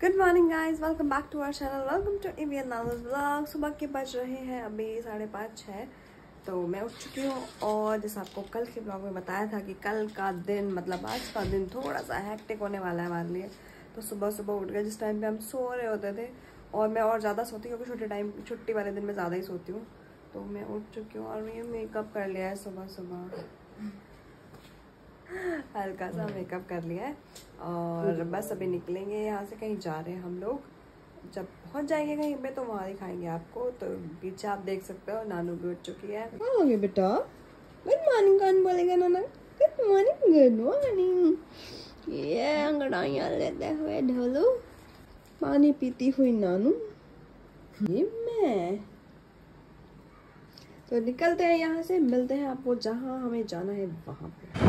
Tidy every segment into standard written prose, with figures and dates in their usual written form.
Good morning guys, welcome back to our channel, welcome to AVN Nanus vlog. सुबह के बज रहे हैं अभी 5:30-6। तो मैं उठ चुकी हूँ और जैसे आपको कल के ब्लॉग में बताया था कि कल का दिन मतलब आज का दिन थोड़ा सा हेक्टिक होने वाला है हमारे लिए। तो सुबह सुबह उठ गए जिस टाइम पे हम सो रहे होते थे, और मैं और ज़्यादा सोती हूँ क्योंकि छुट्टी वाले दिन में ज़्यादा ही सोती हूँ। तो मैं उठ चुकी हूँ और ये मेकअप कर लिया है सुबह सुबह, हल्का सा मेकअप कर लिया है और बस अभी निकलेंगे यहाँ से। कहीं जा रहे हैं हम लोग, जब पहुँच जाएंगे कहीं पे तो वहाँ दिखाएंगे आपको। तो पीछे आप देख सकते हो नानू भी उठ चुकी है। हाँ हो गया बेटा, गुड मॉर्निंग कौन बोलेगा नाना? Good morning, good morning. ये अंगड़ाइयाँ लेते हुए ढोलू, पानी पीती हुई नानू, ये मैं। तो निकलते हैं यहाँ से, मिलते हैं आपको जहाँ हमें जाना है वहाँ पे।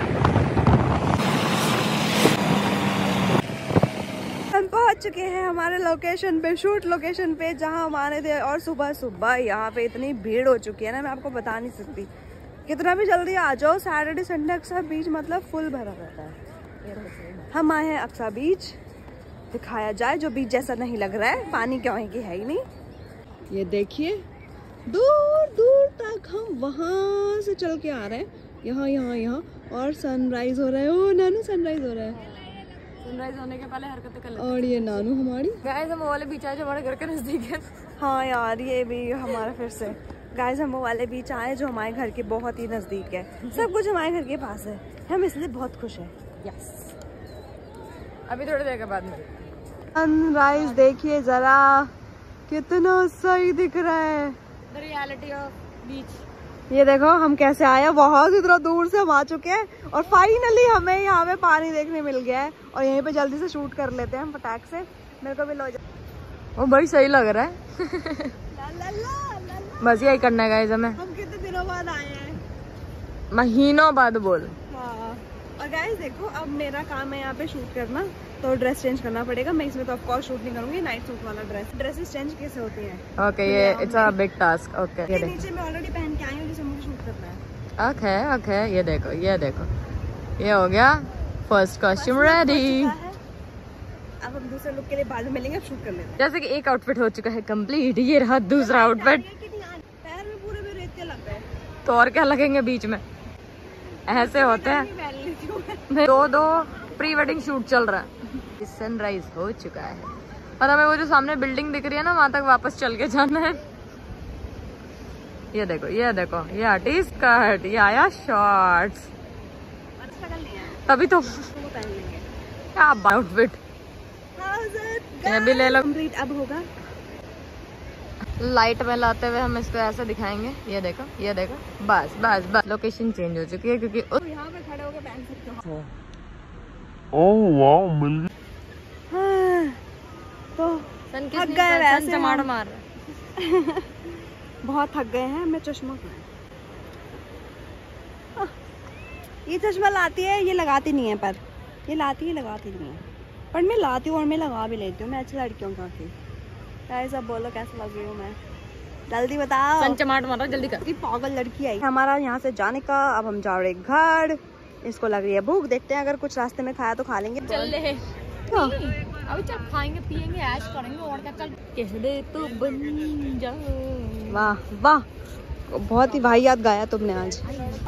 हम पहुंच चुके हैं हमारे लोकेशन पे, शूट लोकेशन पे जहां हम आने थे। और सुबह सुबह यहाँ पे इतनी भीड़ हो चुकी है ना, मैं आपको बता नहीं सकती। कितना भी जल्दी आ जाओ, सैटरडे संडे अक्सा बीच मतलब फुल भरा रहता है। हम आए हैं अक्सा बीच, दिखाया जाए जो बीच जैसा नहीं लग रहा है, पानी क्या है कि है ही नहीं। ये देखिए दूर दूर तक हम वहां से चल के आ रहे हैं, यहाँ यहाँ यहाँ, और सनराइज हो रहा है। ओ नानू सनराइज हो रहा है, सनराइज होने के पहले हरकतें कर लेते हैं। और ये नानू हमारी गाइस, हम वो वाले बीच आए जो हमारे घर के नजदीक है। हाँ यार, ये भी हमारा फिर से गाइस, हम वो वाले बीच आए जो हमारे घर के बहुत ही नजदीक है। सब कुछ हमारे घर के पास है, हम इसलिए बहुत खुश हैं। यस, अभी थोड़ी देर के बाद में सनराइज देखिए जरा, कितना सही दिख रहा है। The reality of beach. ये देखो हम कैसे आए, बहुत इतना दूर से हम आ चुके हैं और फाइनली हमें यहाँ पे पानी देखने मिल गया है। और यहीं पे जल्दी से शूट कर लेते हैं हम फटाक से। मेरे को भी लो जाओ। वो बड़ी सही लग रहा है। मजा ही करना है गाइस हमें। हम कितने दिनों बाद आए हैं, महीनों बाद बोल। हाँ, और गाइस देखो अब मेरा काम है यहाँ पे शूट करना, तो ड्रेस चेंज करना पड़ेगा। मैं इसमें तो ऑफ कोर्स शूट नहीं करूंगी, नाइट सूट वाला ड्रेसेस चेंज कैसे होती हैं। ओके, ये it's a big task. Okay, ये नीचे मैं ऑलरेडी पहन के आई हूँ जिसे मुझे शूट करना है। ओके ओके, ये देखो ये देखो, ये हो गया फर्स्ट कॉस्ट्यूम रेडी। अब हम दूसरे लुक के लिए बाद में मिलेंगे, अब शूट कर लेते हैं। जैसे कि एक आउटफिट हो चुका है कंप्लीट, ये रहा दूसरा आउटफिट। पैर में पूरे में रेत के लग गए, तो और क्या लगेंगे बीच में, ऐसे होते हैं। दो प्री वेडिंग शूट चल रहा है। सनराइज हो चुका है और हमें वो जो सामने बिल्डिंग दिख रही है ना, वहां तक वापस चल के जाना है। ये देखो ये देखो, ये हटी स्कर्ट, ये आया शॉर्ट्स, तभी तो क्या आउटफिट। ये भी ले लो, कंप्लीट अब होगा। लाइट में लाते हुए हम इसको ऐसे दिखाएंगे। ये देखो ये देखो, बस बस बस। लोकेशन चेंज हो चुकी है क्योंकि यहाँ पे खड़े होकर पहन सकते हो। ओह वाओ, मिल गई। तो थक गए वैसे, टमाटर मार बहुत थक गए हैं। मैं चश्मा, ये चश्मा लाती है, ये लगाती नहीं है, पर ये लाती है लगाती नहीं है, पर मैं लाती हूँ और मैं लगा भी लेती हूँ। मैं अच्छी लड़की हूँ काफी। क्या सब बोलो, कैसे लग रही हूँ मैं, जल्दी बताओ। टमाटर मारो जल्दी कर, पागल लड़की आई। हमारा यहाँ से जाने का, अब हम जा रहे घर। इसको लग रही है भूख, देखते हैं अगर कुछ रास्ते में खाया तो खा लेंगे। चल रहे अभी चल खाएंगे पियेंगे ऐश करेंगे और क्या। चल कह दे तो बन जा। वाह वाह, बहुत ही वाहियात गाया तुमने आज।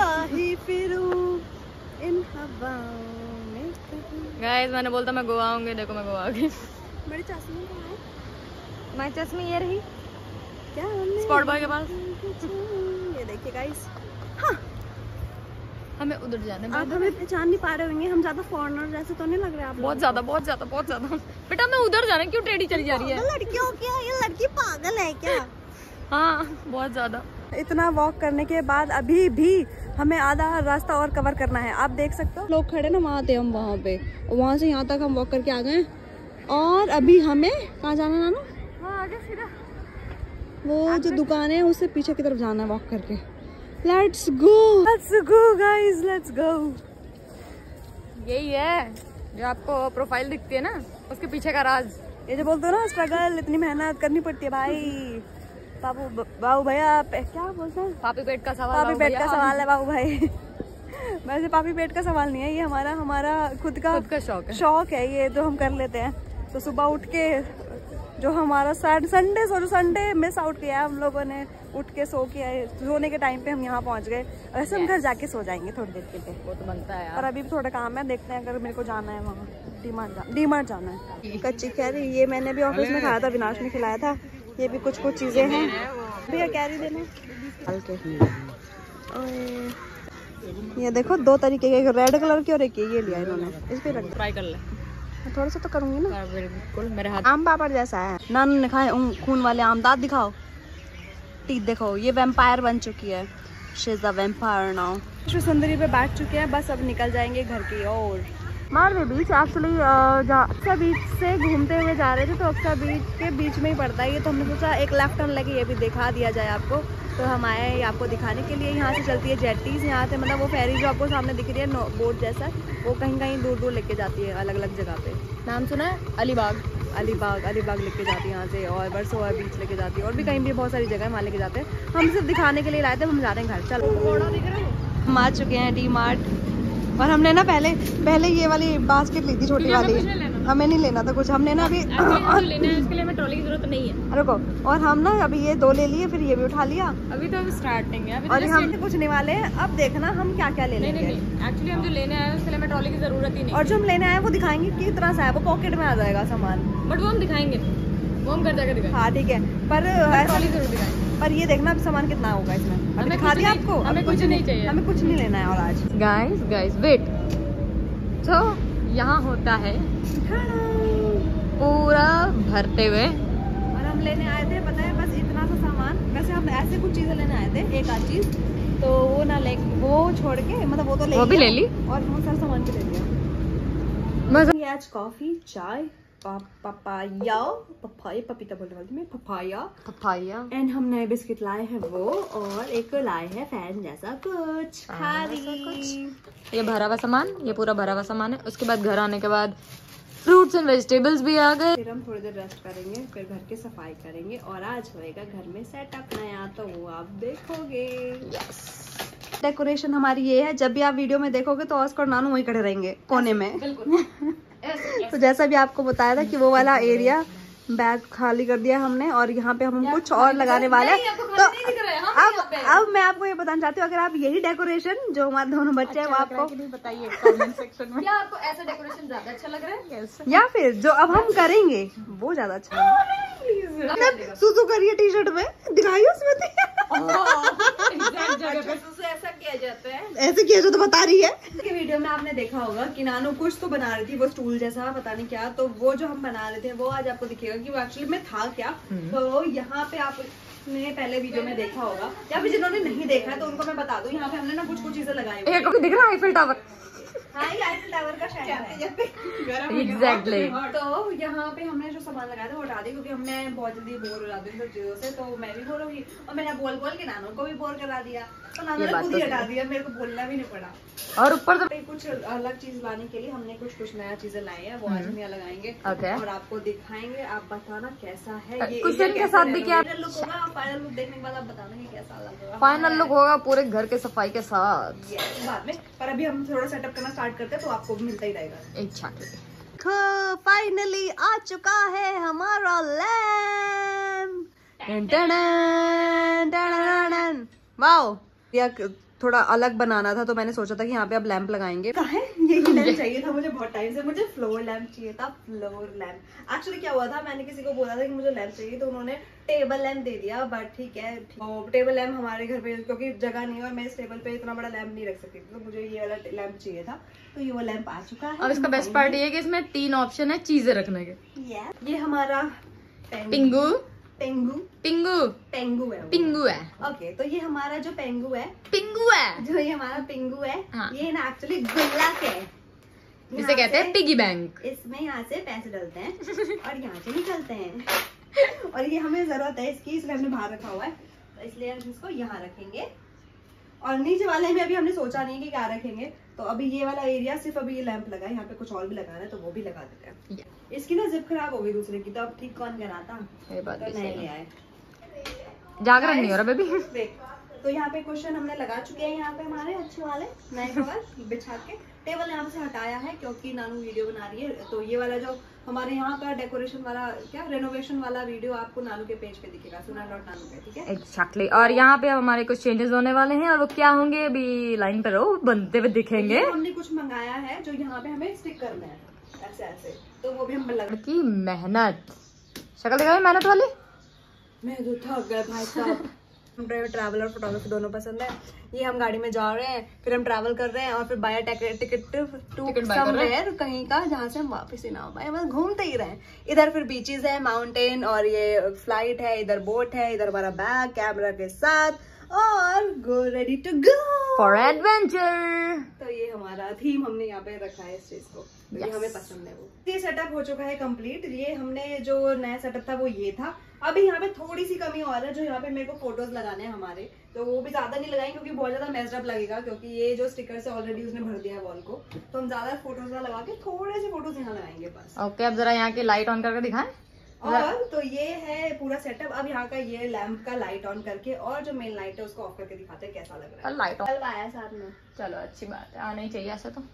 गाइस मैंने बोलता मैं गोवा आऊंगी, देखो मैं गोवा आ गई। मेरी चश्मी कहाँ है? मेरी चश्मी ये रही क्या, स्पॉट बॉय के पास। ये देखिए गाइस, हाँ हमें उधर जाना है। आप हमें पहचान नहीं पा रहे होंगे, हम ज्यादा फॉरेनर जैसे तो नहीं लग रहे आप? बहुत ज्यादा बहुत ज्यादा बहुत ज्यादा। बेटा मैं उधर जाना है, क्यों टेढ़ी चली जा रही है? लड़कियों क्या, ये लड़की पागल है क्या? हाँ बहुत ज्यादा। इतना वॉक करने के बाद अभी भी हमें आधा रास्ता और कवर करना है। आप देख सकते हो लोग खड़े ना, वहाँ थे हम वहाँ पे, वहाँ से यहाँ तक हम वॉक करके आ गए। और अभी हमें कहाँ जाना नानू? हाँ आगे सीधा, वो जो दुकान है उससे पीछे की तरफ जाना है वॉक करके। Let's go guys, let's go। यही है जो आपको प्रोफाइल दिखती है ना, उसके पीछे का राज। ये जो बोलते हो ना, स्ट्रगल, इतनी मेहनत करनी पड़ती है भाई। बाबू भैया क्या बोलते हैं, पापी पेट का सवाल, पापी पेट का सवाल है बाबू भाई। वैसे पापी पेट का सवाल नहीं है ये, हमारा खुद का शौक है ये, जो हम कर लेते हैं। तो सुबह उठ के जो हमारा संडे मिस आउट किया है हम लोगों ने, उठ के सोने के टाइम पे हम यहाँ पहुँच गए। वैसे हम घर जाके सो जाएंगे थोड़ी देर के लिए, वो तो बनता है यार। पर अभी भी थोड़ा काम है, देखते हैं अगर मेरे को जाना है वहाँ डी-मार्ट जाना है। कच्ची कैरी ये मैंने भी ऑफिस में खाया था, विनाश ने खिलाया था। ये भी कुछ चीजें हैं भैया, कैरी देना। ये देखो 2 तरीके के, रेड कलर की और एक ये लिया इन्होंने। इस पे ट्राई कर ले, थोड़ा सा तो करूंगी ना। बिल्कुल मेरे हाथ आम पापड़ जैसा है। नानू ने खाए खून वाले आम। दांत दिखाओ, टीथ देखो। ये वैम्पायर बन चुकी है, she is a vampire now. विश्व सुंदरी पे बैठ चुके हैं, बस अब निकल जाएंगे घर की ओर। Marve beach actually Aksa beach से घूमते हुए जा रहे थे, तो अक्सा बीच के बीच में ही पड़ता है ये, तो हमने सोचा एक लेफ्ट टर्न लेके ये भी दिखा दिया जाए आपको। तो हम आए हैं आपको दिखाने के लिए। यहाँ से चलती है जेट्टीज, यहाँ से मतलब वो फेरी जो आपको सामने दिख रही है बोट जैसा, वो कहीं दूर लेके जाती है अलग अलग जगह पे। नाम सुना है? अलीबाग लेके जाती है यहाँ से, और वर्सोवा बीच लेके जाती है, और भी कहीं भी बहुत सारी जगह वहाँ लेके जाते हैं। हम सिर्फ दिखाने के लिए लाए थे, हम जा रहे हैं घर। चलो हम आ चुके हैं डी-मार्ट, और हमने ना पहले ये वाली बास्केट ली थी, छोटी वाली। हमें नहीं लेना था कुछ, हमने ना अभी लेना है, इसके लिए हमें ट्रॉली की जरूरत नहीं है। रुको, और हम ना अभी ये 2 ले लिए, फिर ये भी उठा लिया। अभी तो स्टार्टिंग है, अभी और हम कुछ नहीं वाले हैं। अब देखना हम क्या क्या ले लेंगे। एक्चुअली हम जो लेने आए उसके लिए हमें ट्रॉली की जरूरत ही नहीं। और जो हम लेने आए वो दिखाएंगे किस तरह से है, वो पॉकेट में आ जाएगा सामान, बट वो हम दिखाएंगे, वो हम कर जाकर। हाँ ठीक है, पर ट्रॉली जरूर दिखाएंगे। पर ये देखना अब सामान कितना होगा इसमें। हमें दिखा दिया आपको, हमें कुछ नहीं चाहिए, हमें कुछ नहीं लेना है। और आज गाइस वेट, तो यहाँ होता है पूरा भरते हुए, और हम लेने आए थे पता है बस इतना सा सामान। वैसे हम ऐसे कुछ चीजें लेने आए थे, एक आध चीज, तो वो ना ले, वो छोड़ के मतलब वो तो ले, वो भी ले ली, और बहुत सारा सामान भी ले लिया। आज कॉफी, चाय, पपीता बोलने वाली मैं, पपाया एंड हम नए बिस्किट लाए हैं वो, और एक लाए हैं फैन जैसा कुछ खाली। ये भरा हुआ सामान, ये पूरा भरा हुआ सामान है। उसके बाद घर आने के बाद फ्रूट्स एंड वेजिटेबल्स भी आ गए। फिर हम थोड़ी देर रेस्ट करेंगे, फिर घर की सफाई करेंगे, और आज होएगा घर में सेटअप नया, तो वो आप देखोगे। डेकोरेशन हमारी ये है, जब भी आप वीडियो में देखोगे तो ऑस्कर और नानू वहीं खड़े रहेंगे कोने में। तो जैसा भी आपको बताया था कि वो वाला एरिया बैग खाली कर दिया हमने, और यहाँ पे हम कुछ और लगाने वाले हैं। तो अब मैं आपको ये बताना चाहती हूँ, अगर आप यही डेकोरेशन जो हमारे दोनों बच्चे हैं वो आपको बताइए कमेंट सेक्शन में, क्या आपको ऐसा डेकोरेशन ज्यादा अच्छा लग रहा है, या फिर जो अब हम करेंगे वो ज्यादा अच्छा लग। सुसु करिए टी शर्ट में, दिखाइए उसमें ऐसा किया जाता है, ऐसे किया जो तो बता रही है। कि वीडियो में आपने देखा होगा कि नानू कुछ तो बना रही थी, वो स्टूल जैसा पता नहीं क्या, तो वो जो हम बना रहे थे वो आज आपको दिखेगा कि वो एक्चुअली में था क्या। तो यहाँ पे आपने पहले वीडियो में देखा होगा, या फिर जिन्होंने नहीं देखा है तो उनको मैं बता दूं, यहाँ पे हमने ना कुछ चीजें लगाई हुई है। दिख रहा है आईफिल टावर। हाँ, ये आईफिल टावर का शायद है। एग्जैक्टली। तो यहाँ पे हमने जो सामान लगाया था वो हटा दी, क्योंकि हमने बहुत जल्दी बोर हो जाती हूँ चीजों से, तो मैं भी बोर होगी, और मैंने बोल के नानू को भी बोर करा दिया, तो नानू ने खुद ही हटा दिया, मेरे को बोलना भी नहीं पड़ा। और ऊपर तो कुछ अलग चीज लाने के लिए हमने कुछ नया चीजें लाई है, वो आज हम यहाँ लगाएंगे और आपको दिखाएंगे। आप बताना कैसा है ये, कुशन के साथ भी क्या लुक होगा, फाइनल लुक देखने के बाद आप बताना कैसा लगेगा। फाइनल लुक होगा पूरे घर के सफाई के साथ बाद में, पर अभी हम थोड़ा सेटअप करना स्टार्ट करते हैं तो आपको मिलता ही रहेगा। एग्जैक्टली। फाइनली आ चुका है हमारा लैम्प। वाओ, या थोड़ा अलग बनाना था, तो मैंने सोचा था कि यहाँ पे अब लैंप लगाएंगे। यही लैंप चाहिए था मुझे बहुत टाइम से, मुझे फ्लोर लैंप चाहिए था, फ्लोर लैंप। एक्चुअली क्या हुआ था, मैंने किसी को बोला था कि मुझे लैंप चाहिए, तो उन्होंने टेबल लैंप दे दिया, बट ठीक है। टेबल लैंप हमारे घर पे क्योंकि जगह नहीं है और मैं इस टेबल पे इतना बड़ा लैंप नहीं रख सकती, तो मुझे ये वाला लैंप चाहिए था, तो ये वो लैंप आ चुका है। और इसका बेस्ट पार्ट ये है कि इसमें 3 ऑप्शन है चीजें रखने के। ये हमारा पिंगू है। ओके, तो ये हमारा जो पिंगू है, जो ये हमारा पिंगू है, हाँ। ये ना एक्चुअली गुल्लक है, इसे कहते हैं पिगी बैंक। इसमें यहाँ से पैसे डलते हैं और यहाँ से निकलते हैं, और ये हमें जरूरत है इसकी, इसलिए हमने बाहर रखा हुआ है, तो इसलिए हम इसको यहाँ रखेंगे। और नीचे वाले में अभी हमने सोचा नहीं कि क्या रखेंगे, तो अभी ये वाला एरिया सिर्फ अभी ये लैंप लगा है, यहाँ पे कुछ और भी लगाना है तो वो भी लगा देते हैं। इसकी ना जिप खराब हो गई दूसरे की, तो अब ठीक कौन कराता, ये बात तो भी नए सही ले है। आए। जागरण नहीं हो रहा बेबी। देख, तो यहाँ पे क्वेश्चन हमने लगा चुके हैं, यहाँ पे हमारे अच्छे वाले नए कवर बिछा के टेबल यहाँ से हटाया है क्योंकि नानू वीडियो बना रही है। तो ये वाला जो हमारे यहाँ का डेकोरेशन वाला क्या रेनोवेशन वाला वीडियो आपको नानू के पेज पे दिखेगा, सुना.नानू पे, ठीक है? एक्जैक्टली। और यहाँ पे हमारे कुछ चेंजेस होने वाले हैं और वो क्या होंगे अभी लाइन पे रहो, बनते हुए दिखेंगे। हमने कुछ मंगाया है जो यहाँ पे हमें स्टिक करना है ऐसे ऐसे, तो वो भी हम लगा की मेहनत, शक्ल दिखाई मेहनत वाली। मैं तो थक गया भाई साहब। ट्रैवल और फोटोग्राफी दोनों पसंद है। ये हम गाड़ी में जा रहे हैं, फिर हम ट्रैवल कर रहे हैं और फिर बाय टिकट टू समवेयर कहीं का जहाँ से हम वापस ही ना हो पाए, बस घूमते ही रहे। इधर फिर बीचेस है, माउंटेन और ये फ्लाइट है, इधर बोट है, इधर हमारा बैग कैमरा के साथ और go ready to go for adventure. तो ये हमारा थीम हमने यहाँ पे रखा है इस चीज को, ये हमें पसंद है। वो ये सेटअप हो चुका है कंप्लीट। ये हमने जो नया सेटअप था वो ये था। अभी यहाँ पे थोड़ी सी कमी और है, जो यहाँ पे मेरे को फोटोज लगाने हैं हमारे, तो वो भी ज्यादा नहीं लगाएंगे क्योंकि बहुत ज्यादा मेस्ड अप लगेगा, क्योंकि ये जो स्टिकर से ऑलरेडी उसने भर दिया है वॉल को, तो हम ज्यादा फोटोज ना लगा के थोड़े से फोटोज यहाँ लगाएंगे बस। ओके, अब जरा यहाँ की लाइट ऑन करके दिखाएं। और तो ये है पूरा सेटअप। अब यहाँ का ये लैंप का लाइट ऑन करके और जो मेन लाइट है उसको ऑफ करके दिखाते हैं कैसा लग रहा है। लाइट ऑन आया साथ में, चलो अच्छी बात है, आना ही चाहिए ऐसे तो।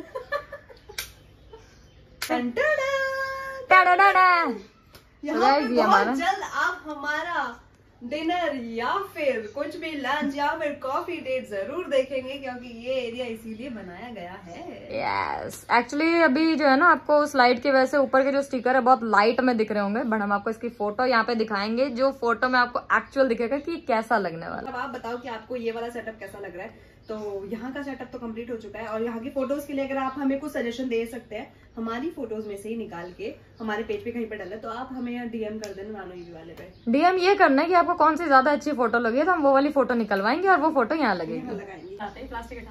यहाँ पे बहुत जल्द आप हमारा डिनर या फिर कुछ भी लंच या फिर कॉफी डेट जरूर देखेंगे, क्योंकि ये एरिया इसीलिए बनाया गया है। यस, एक्चुअली अभी जो है ना आपको स्लाइड के वजह से ऊपर के जो स्टिकर है बहुत लाइट में दिख रहे होंगे, बट हम आपको इसकी फोटो यहाँ पे दिखाएंगे, जो फोटो में आपको एक्चुअल दिखेगा कि कैसा लगने वाला। अब आप बताओ कि आपको ये वाला सेटअप कैसा लग रहा है। तो यहाँ का सेटअप तो कंप्लीट हो चुका है और यहाँ की फोटोज के लिए अगर आप हमें कुछ सजेशन दे सकते हैं हमारी फोटोज में से ही निकाल के हमारे पेज पे कहीं पे डाले, तो आप हमें डीएम कर देना नानो ईवी वाले पे। डीएम ये करना है कि आपको कौन सी ज्यादा अच्छी फोटो लगी, तो हम वो वाली फोटो निकलवाएंगे और वो फोटो यहाँ लगेगी। लगाएंगे प्लास्टिक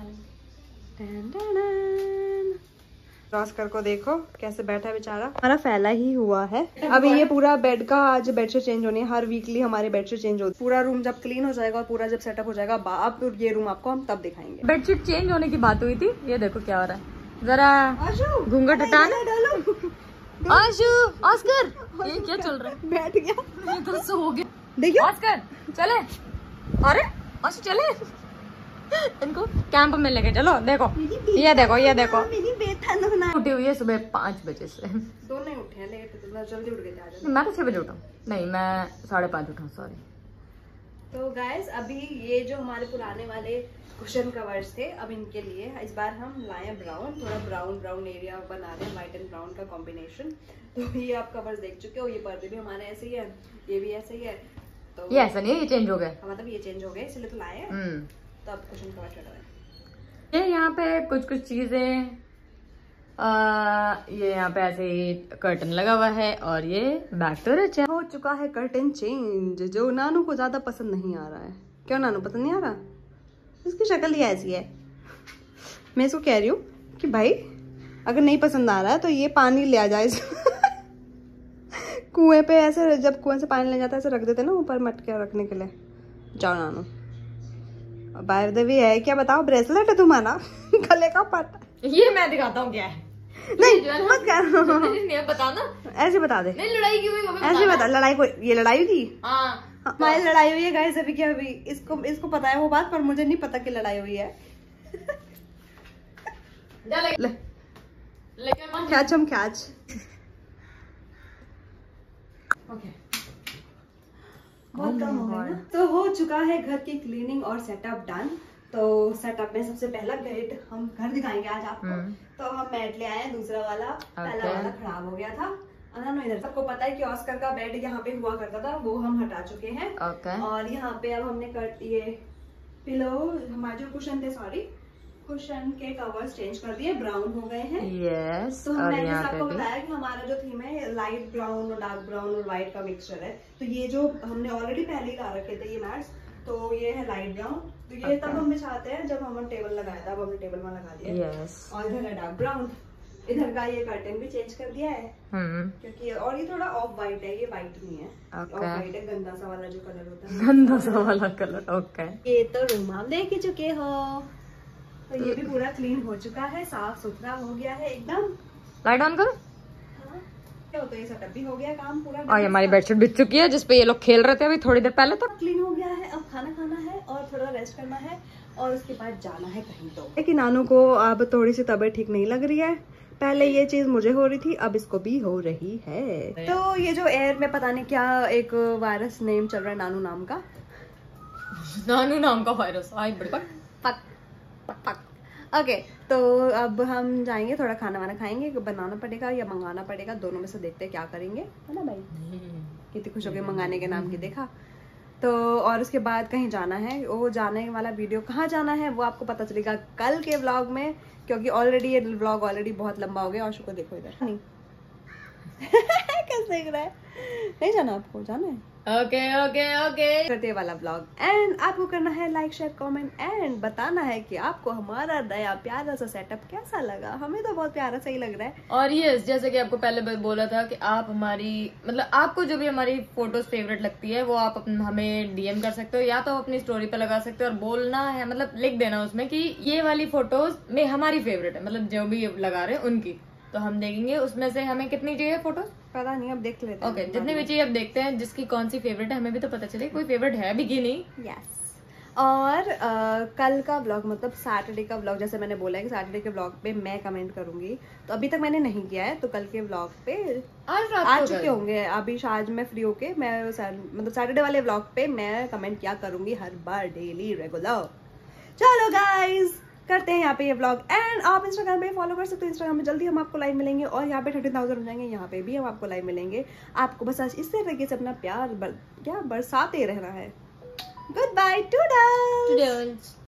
ऑस्कर को देखो कैसे बैठा है बेचारा, हमारा फैला ही हुआ है। अभी ये पूरा बेड का आज बेडशीट चेंज होनी है, हर वीकली हमारे बेडशीट चेंज होती है। पूरा रूम जब क्लीन हो जाएगा और पूरा जब सेटअप हो जाएगा अब ये रूम आपको हम तब दिखाएंगे। बेडशीट चेंज होने की बात हुई थी, ये देखो क्या हो रहा है, जरा घूंघट हटाना। आशु, ऑस्कर, ये क्या चल रहा है? बैठ गया, ये तो सो गया। देखिए ऑस्कर चले, अरे आशु चले, इनको कैंप में लेके चलो। देखो ये देखो, ये देखो उठी हुई है सुबह 5 बजे से। दोनों उठे हैं लेट, तो जल्दी उठ गए थे। मैं तो 6 बजे उठा, नहीं मैं 5:30 उठा, सॉरी। तो गाइस अभी ये जो हमारे पुराने वाले कुशन कवर्स थे, अब इनके लिए इस बार हम लाए ब्राउन, थोड़ा ब्राउन एरिया बना रहे हैं, व्हाइट एंड ब्राउन का कॉम्बिनेशन। तो ये आप कवर्स देख चुके हो, ये पर्दे भी हमारे ऐसे ही है, ये भी ऐसे ही है। तो ये ऐसा नहीं है, ये चेंज हो गए, मतलब ये चेंज हो गए इसलिए तो लाए हैं। तो अब कुशन कवर चढ़ा है। ये यहाँ पे कुछ चीजें, ये यहाँ पे ऐसे ही कर्टन लगा हुआ है और ये बैक टू रिच हो चुका है कर्टन चेंज, जो नानू को ज्यादा पसंद नहीं आ रहा है। क्यों नानू पसंद नहीं आ रहा? इसकी शक्ल ही ऐसी है। मैं इसको कह रही हूँ कि भाई अगर नहीं पसंद आ रहा है तो ये पानी ले आ जाए कुएं पे, ऐसे जब कुएं से पानी ले जाता है ऐसे रख देते ना ऊपर मटके रखने के लिए। जाओ नानू। बाय द वे है क्या बताओ, ब्रेसलेट है तुम्हारा गले का पट्टा। ये मैं दिखाता हूँ क्या है। नहीं मत कर, बताना ऐसे बता दे। नहीं लड़ाई क्यों हुई, ऐसे बता। लड़ाई को, ये लड़ाई थी, हाँ हमारी लड़ाई हुई है गाइस अभी क्या। अभी इसको पता है वो बात, पर मुझे नहीं पता कि लड़ाई हुई है। कैच हम कैच। बहुत कम हो गया ना। तो हो चुका है घर की क्लीनिंग और सेटअप डन। तो सेटअप में सबसे पहला बेड हम घर दिखाएंगे आज आपको। तो हम मैट ले आए हैं, दूसरा वाला, पहला वाला खराब हो गया था। इधर सबको पता है कि ऑस्कर का बेड यहाँ पे हुआ करता था, वो हम हटा चुके हैं। और यहाँ पे अब हमने ये पिलो, हमारे जो कुशन थे, सॉरी कुशन के कवर्स चेंज कर दिए, ब्राउन हो गए हैं। यस, तो मैंने आपको बताया कि हमारा जो थीम है लाइट ब्राउन और डार्क ब्राउन और व्हाइट का मिक्सचर है। तो ये जो हमने ऑलरेडी पहले ही ला रखे थे ये मैट्स, तो ये है लाइट ब्राउन। तो ये तब हम बिछाते हैं जब हमने टेबल लगाया था, अब हमने टेबल में लगा दिया। और इधर है डार्क ब्राउन। इधर का ये कर्टन भी चेंज कर दिया है क्योंकि, और ये थोड़ा ऑफ व्हाइट है, ये व्हाइट नहीं है, ऑफ व्हाइट है, गंदा सा वाला जो कलर होता है, गंदा सा वाला कलर। ओके, ये तो रूम आप देख ही चुके हो। तो ये भी पूरा क्लीन हो चुका है, साफ सुथरा हो गया है एकदम। लाइट ऑन करो। तो ये सेटअप भी हो गया, काम पूरा। और हमारी बेडशीट बिछ चुकी है जिसपे ये लोग खेल रहे थे अभी थोड़ी देर पहले तक। क्लीन हो गया है, अब खाना खाना है और थोड़ा रेस्ट करना है और उसके बाद जाना है कहीं। तो लेकिन नानू को अब थोड़ी सी तबीयत ठीक नहीं लग रही है। पहले ये चीज मुझे हो रही थी, अब इसको भी हो रही है। तो ये जो एयर में पता नहीं क्या एक वायरस नेम चल रहा है नानू नाम का। नानू नाम का वायरस आई बड़ी पक पक पक। ओके, तो अब हम जाएंगे, थोड़ा खाना वाना खाएंगे, बनाना पड़ेगा या मंगाना पड़ेगा, दोनों में से देखते हैं क्या करेंगे, है ना भाई। कितनी खुश हो गई मंगाने के नाम की, देखा। तो और उसके बाद कहीं जाना है, वो जाने वाला वीडियो कहाँ जाना है वो आपको पता चलेगा कल के व्लॉग में, क्योंकि ऑलरेडी ये व्लॉग ऑलरेडी बहुत लंबा हो गया। और को देखो इधर नहीं कैसे देख रहा है। नहीं जाना आपको, जाना है। ओके ओके ओके, करते वाला व्लॉग। एंड आपको करना है लाइक शेयर कमेंट एंड बताना है कि आपको हमारा नया प्यारा सा सेटअप कैसा लगा। हमें तो बहुत प्यारा सा ही लग रहा है। और ये जैसे कि आपको पहले बोला था कि आप हमारी मतलब आपको जो भी हमारी फोटोज फेवरेट लगती है वो आप हमें डीएम कर सकते हो, या तो अपनी स्टोरी पे लगा सकते हो और बोलना है, मतलब लिख देना उसमें कि ये वाली फोटोज में हमारी फेवरेट है, मतलब जो भी लगा रहे हैं उनकी। तो हम देखेंगे उसमें से हमें कितनी चाहिए फोटोज, पता नहीं, अब देख लेते हैं। ओके, जितनी भी चाहिए अब देखते हैं जिसकी कौन सी फेवरेट है, हमें भी तो पता चले कोई फेवरेट है भी कि नहीं। यस। और कल का व्लॉग मतलब सैटरडे का व्लॉग, जैसे मैंने बोला है कि सैटरडे के व्लॉग पे मैं कमेंट करूंगी, तो अभी तक मैंने नहीं किया है। तो कल के व्लॉग पे आ चुके होंगे। अभी आज मैं फ्री होके मैं मतलब सैटरडे वाले व्लॉग पे मैं कमेंट किया करूंगी हर बार, डेली रेगुलर। चलो गाइज करते हैं यहाँ पे ये व्लॉग। एंड आप इंस्टाग्राम पे फॉलो कर सकते हो, इंस्टाग्राम में जल्दी हम आपको लाइव मिलेंगे और यहाँ पे 30,000 हो जाएंगे, यहाँ पे भी हम आपको लाइव मिलेंगे। आपको बस आज इस तरीके से अपना प्यार बरसाते रहना है। Good bye, toodles.